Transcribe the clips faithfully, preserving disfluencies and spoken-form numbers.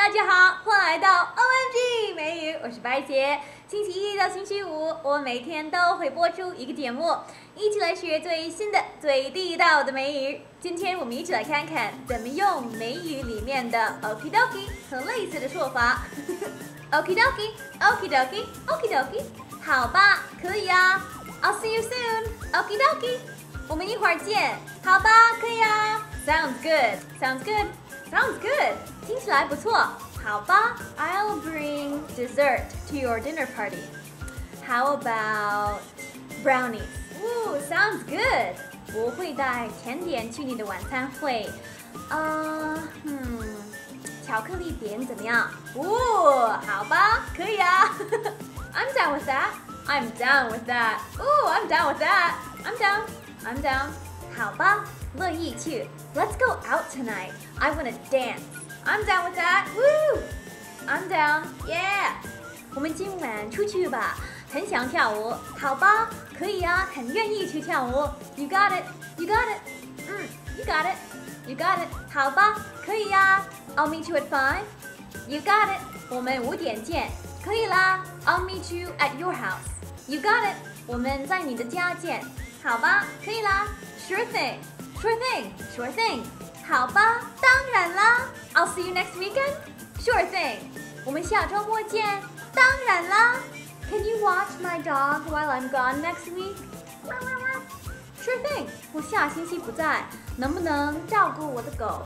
大家好，欢迎来到 O M G 美语，我是白姐。星期一到星期五，我每天都会播出一个节目，一起来学最新的、最地道的美语。今天我们一起来看看怎么用美语里面的 okie dokie 和类似的说法。okie dokie, okie dokie, okie dokie， 好吧，可以啊。I'll see you soon, okie dokie。我们一会儿见，好吧，可以啊。Sounds good, sounds good, sounds good。听起来不错，好吧。I'll bring dessert to your dinner party. How about brownies? Ooh, sounds good. 我会带甜点去你的晚餐会。呃，嗯，巧克力饼怎么样？哦，好吧，可以啊。I'm down with that. I'm down with that. Ooh, I'm down with that. I'm down. I'm down. 好吧，乐意去。Let's go out tonight. I want to dance. I'm down with that. Woo! I'm down. Yeah. 我们今晚出去吧，很想跳舞。好吧，可以啊，很愿意去跳舞。You got it. You got it. 嗯 You got it. You got it. 好吧，可以呀。I'll meet you at five. You got it. 我们五点见。可以啦。I'll meet you at your house. You got it. 我们在你的家见。好吧，可以啦。Sure thing. Sure thing. Sure thing. 好吧，当然啦。I'll see you next weekend. Sure thing. 我们下周末见。当然啦。Can you watch my dog while I'm gone next week? Sure thing. 我下星期不在，能不能照顾我的狗？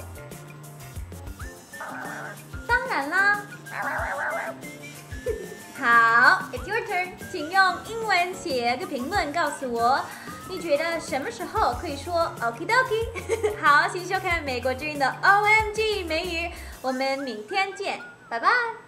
当然啦。好 ，It's your turn， 请用英文写个评论告诉我，你觉得什么时候可以说 okie dokie？ 好，请收看美国之音的 O M G 美语，我们明天见，拜拜。